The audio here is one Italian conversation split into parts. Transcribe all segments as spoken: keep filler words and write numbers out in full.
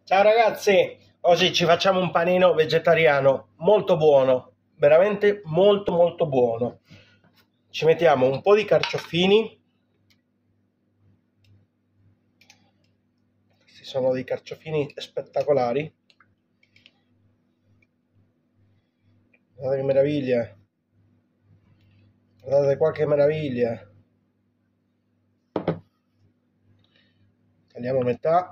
Ciao ragazzi, oggi ci facciamo un panino vegetariano molto buono, veramente molto molto buono. Ci mettiamo un po' di carciofini, questi sono dei carciofini spettacolari, guardate che meraviglia, guardate qua che meraviglia. Tagliamo a metà.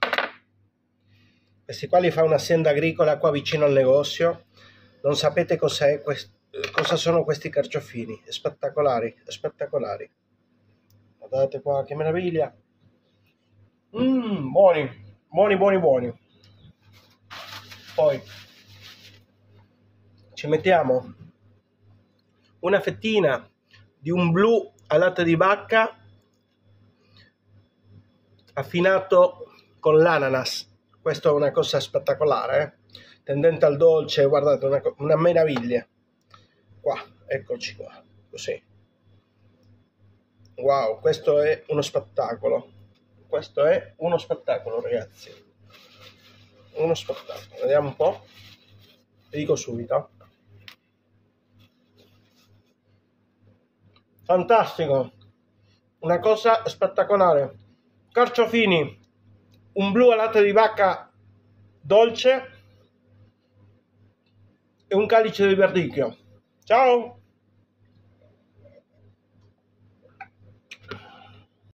Questi qua li fa un'azienda agricola qua vicino al negozio. Non sapete cos'è, cosa sono questi carciofini, spettacolari, spettacolari. Guardate qua che meraviglia. Mmm, buoni, buoni, buoni, buoni. Poi ci mettiamo una fettina di un blu al latte di vacca affinato con l'ananas. Questa è una cosa spettacolare, eh? Tendente al dolce, guardate, una, una meraviglia. Qua, eccoci qua, così. Wow, questo è uno spettacolo. Questo è uno spettacolo, ragazzi. Uno spettacolo. Vediamo un po'. Vi dico subito. Fantastico. Una cosa spettacolare. Carciofini, un blu al latte di vacca dolce e un calice di verdicchio. Ciao!